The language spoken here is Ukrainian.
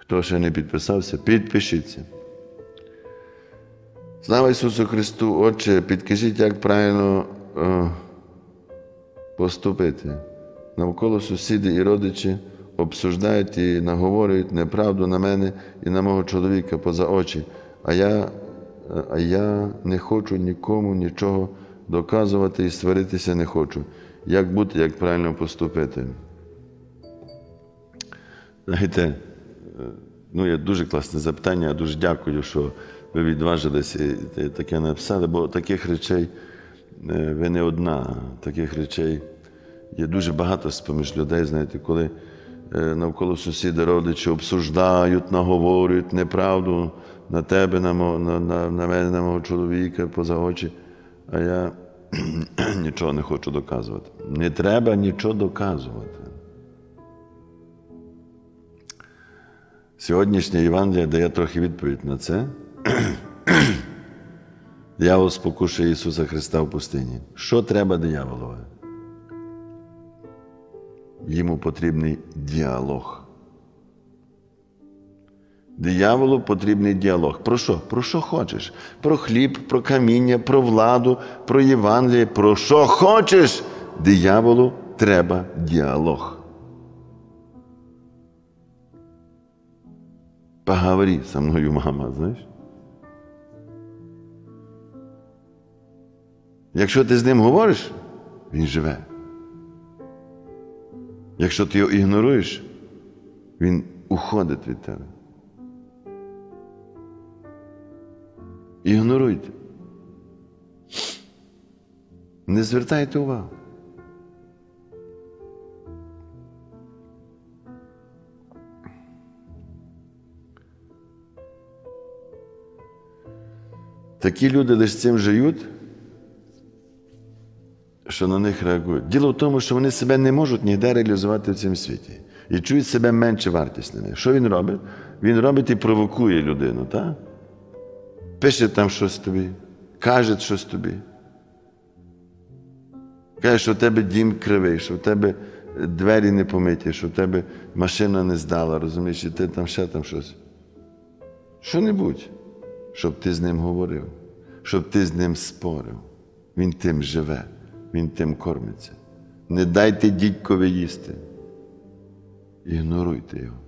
Хто ще не підписався, підпишіться. Слава Ісусу Христу! Отче, підкажіть, як правильно поступити. Навколо сусіди і родичі обсуждають і наговорюють неправду на мене і на мого чоловіка поза очі, а я не хочу нікому нічого доказувати і сваритися не хочу. Як бути, як правильно поступити? Знаєте, є дуже класне запитання, я дуже дякую, що ви відважилися і таке написали, бо таких речей ви не одна, таких речей є дуже багато з-поміж людей, знаєте, коли навколо сусіди, родичі обсуждають, наговорюють неправду на тебе, на мене, на мого чоловіка поза очі, а я нічого не хочу доказувати. Не треба нічого доказувати. Сьогоднішнє Євангеліє дає трохи відповідь на це. Диявол спокушує Ісуса Христа в пустині. Що треба дияволові? Йому потрібний діалог. Дияволу потрібний діалог. Про що? Про що хочеш? Про хліб, про каміння, про владу, про Євангеліє. Про що хочеш? Дияволу треба діалог. Поговори со мною, мама, знаєш? Якщо ти з ним говориш, він живе. Якщо ти його ігноруєш, він уходить від тебе. Ігноруйте. Не звертайте увагу. Такі люди лише цим живуть, що на них реагують. Діло в тому, що вони себе не можуть ніде реалізувати в цьому світі. І чують себе менше вартісними. Що він робить? Він робить і провокує людину, так? Пише там щось тобі, каже щось тобі. Каже, що в тебе дім кривий, що в тебе двері не помиті, що в тебе машина не здала, розумієш, і ти там ще там щось. Що-небудь, щоб ти з ним говорив, щоб ти з ним спорив. Він тим живе, він тим кормиться. Не дайте дідькові їсти. Ігноруйте його.